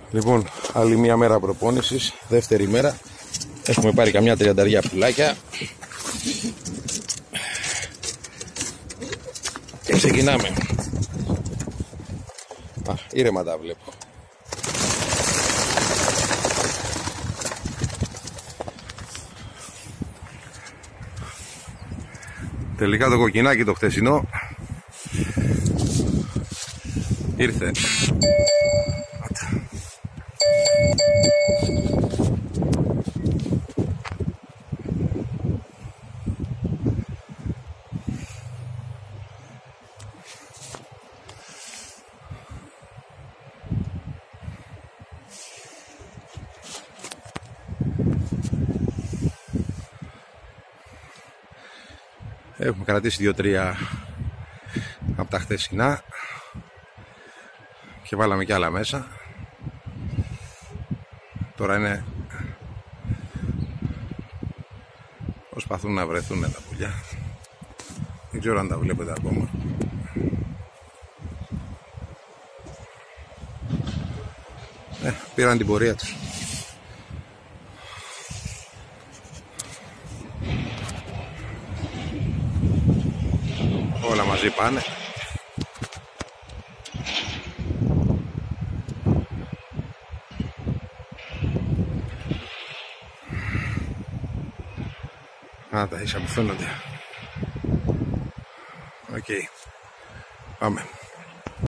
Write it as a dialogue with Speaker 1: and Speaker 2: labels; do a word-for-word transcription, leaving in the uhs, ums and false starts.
Speaker 1: Λοιπόν, άλλη μία μέρα προπόνησης, δεύτερη μέρα. Έχουμε πάρει καμιά τριανταριά πουλάκια και ξεκινάμε. Α, ήρεμα τα βλέπω. Τελικά το κοκκινάκι το χτεσινό ήρθε. Έχουμε κρατήσει δύο τρία από τα χθεσινά και βάλαμε κι άλλα μέσα. Τώρα είναι, προσπαθούν να βρεθούν τα πουλιά. Δεν ξέρω αν τα βλέπετε ακόμα. Ε, πήραν την πορεία τους. Όλα μαζί πάνε. Α, τα ίσα που φαίνονται. Οκ. Okay. Πάμε.